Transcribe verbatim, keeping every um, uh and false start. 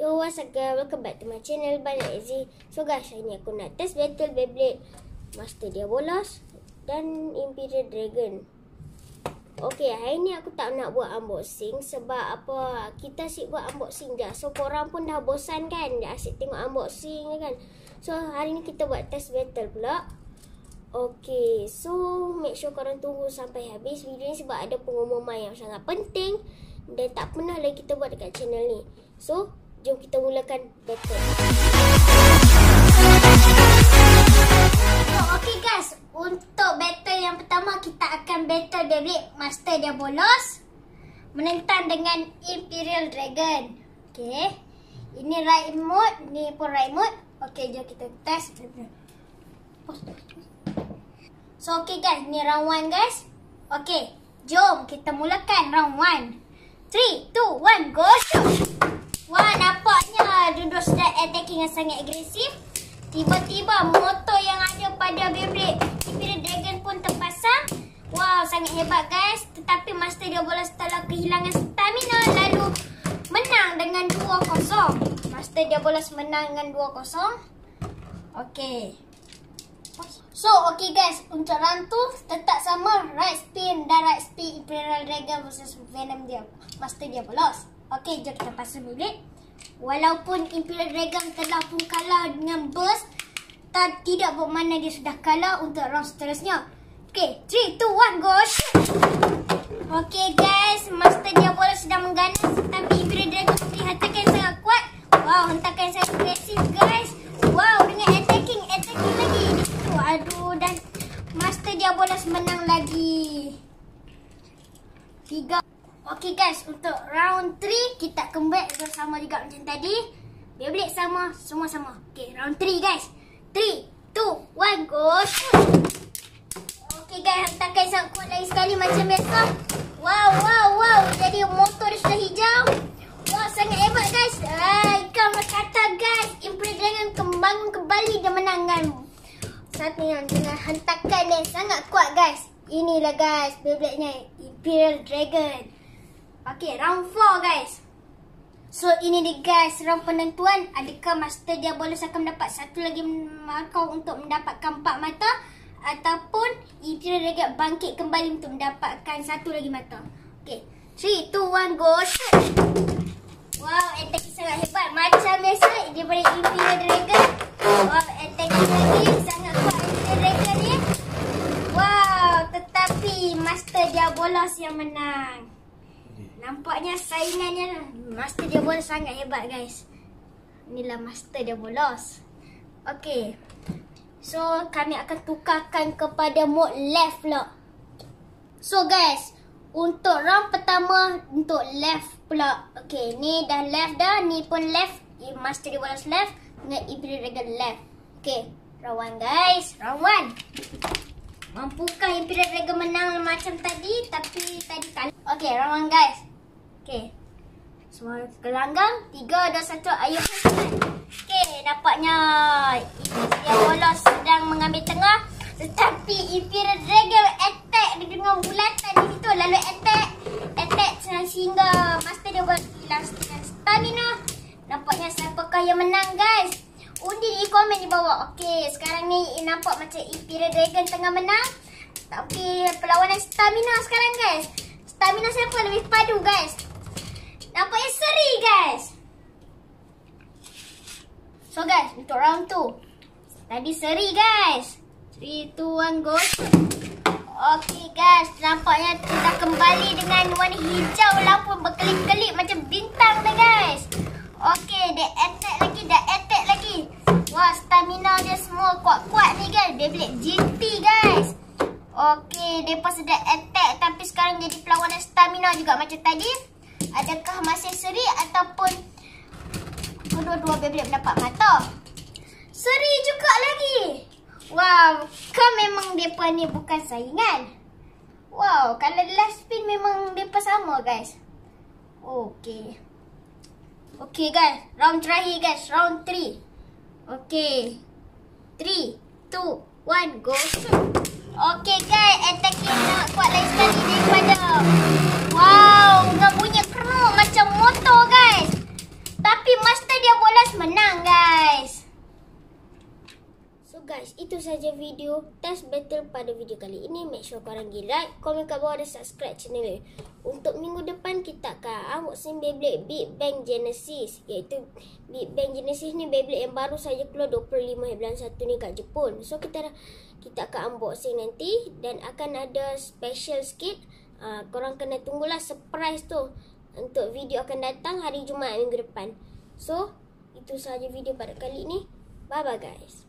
Yo, what's up guys, welcome back to my channel, Banyak Easy. So guys, hari ni aku nak test battle Beyblade Master Dia Bolos dan Imperial Dragon. Okay, hari ni aku tak nak buat unboxing sebab apa, kita asyik buat unboxing je. So korang pun dah bosan kan, dah asyik tengok unboxing je kan. So hari ni kita buat test battle pula. Okay, so make sure korang tunggu sampai habis video ni sebab ada pengumuman yang sangat penting dan tak pernah lagi kita buat dekat channel ni. So jom kita mulakan battle. So, okay guys, untuk battle yang pertama kita akan battle Beyblade Master Dia Bolos menentang dengan Imperial Dragon. Okay, ini right mode, ni pun right mode. Okay, jom kita test. So okay guys, ni round one guys. Okay, jom kita mulakan round one. three, two, one, go shoot. Wah, nampaknya duduk sudah attacking yang sangat agresif. Tiba-tiba motor yang ada pada Beyblade Imperial Dragon pun terpasang. Wow, sangat hebat guys. Tetapi Master Dia Bolos telah kehilangan stamina lalu menang dengan dua kosong. Master Dia Bolos menang dengan dua kosong. Okay. So, okay guys, untuk round tu tetap sama, right spin dan right spin Imperial Dragon versus Venom dia, Master Dia Bolos. Okay, jom kita pasang Beyblade. Walaupun Imperial Dragon telah pun kalah dengan burst, tak, tidak bermakna dia sudah kalah untuk round seterusnya. Okay, three, two, one, go shoot. Okay guys, Master Dia Bolos sedang mengganas, tapi Imperial Dragon punya hentakan sangat kuat. Wow, hentakan sangat agresif guys. Wow, dengan attacking, attacking lagi di situ. Aduh, dan Master Dia Bolos menang lagi. Tiga. Okay guys, untuk round three kita comeback bersama juga macam tadi. Beyblade sama, semua sama. Okay, round three guys. three, two, one, go shoot. Okay guys, hentakan sangat kuat lagi sekali macam biasa. Wow, wow, wow. Jadi motor dia sudah hijau. Wow, sangat hebat guys. Ay, kamu kata guys, Imperial Dragon kembang kembali dan menangkan satu yang dengan hentakan yang sangat kuat guys. Inilah guys, Beyblade-nya Imperial Dragon. Okay, round four guys. So ini dia guys, round penentuan. Adakah Master Dia Bolos akan mendapat satu lagi markah untuk mendapatkan empat mata, ataupun Imperial Dragon bangkit kembali untuk mendapatkan satu lagi mata. Okay, three, two, one, go shoot. Wow, attack sangat hebat. Macam biasa daripada Imperial Dragon. Wow, attack lagi sangat kuat Imperial Dragon ni. Wow, tetapi Master Dia Bolos yang menang. Nampaknya saingannya Master Dia Bolos sangat hebat guys. Inilah Master Dia Bolos. Okay, so kami akan tukarkan kepada mode left pula. So guys, untuk round pertama untuk left pula. Okay, ni dah left dah, ni pun left. Master Dia Bolos left dengan Imperial Dragon left. Okay, round one guys, round one. Mampukah Imperial Dragon menang macam tadi? Tapi tadi kalah. Okay, round one guys. Okay, semua gelanggang. Tiga, dua, satu, ayo. Okay, nampaknya Imperial Dia Bolos sedang mengambil tengah, tetapi Imperial Dragon attack dengan bulatan di situ. Lalu attack, attack sehingga Master Dia Bolos hilang stamina. Nampaknya siapakah yang menang guys? Undi di komen di bawah. Okay, sekarang ni nampak macam Imperial Dragon tengah menang, tapi perlawanan stamina sekarang guys. Stamina siapa lebih padu guys? Nampaknya seri guys. So guys, untuk round two tadi seri guys. three, two, one, go. Okay guys, nampaknya kita kembali dengan warna hijau, lampu berkelip-kelip macam bintang dah guys. Okay, dia attack lagi, dia attack lagi. Wah, stamina dia semua kuat-kuat ni guys. Beyblade G T guys. Okay, mereka sedang attack, tapi sekarang jadi perlawanan stamina juga macam tadi. Adakah masih seri ataupun kedua-dua Beyblade mendapat mata? Seri juga lagi. Wow, kan memang mereka ni bukan saingan. Wow, kalau last spin memang mereka sama guys. Okay. Okay guys, round terakhir guys, round three. Okay, three, two, one, go shoot. Okay guys, attack yang sangat kuat lagi sekali daripada. Wow, dengan bunyi keruk macam motor guys. Tapi Master itu saja video test battle pada video kali ini. Make sure korang pergi like, komen kat bawah dan subscribe channel ni. Untuk minggu depan kita akan unboxing Beyblade Big Bang Genesis, iaitu Big Bang Genesis ni Beyblade yang baru saja keluar dua puluh lima bulan satu ni kat Jepun. So kita kita akan unboxing nanti dan akan ada special sikit. Uh, korang kena tunggulah surprise tu untuk video akan datang hari Jumaat minggu depan. So itu sahaja video pada kali ini. Bye bye guys.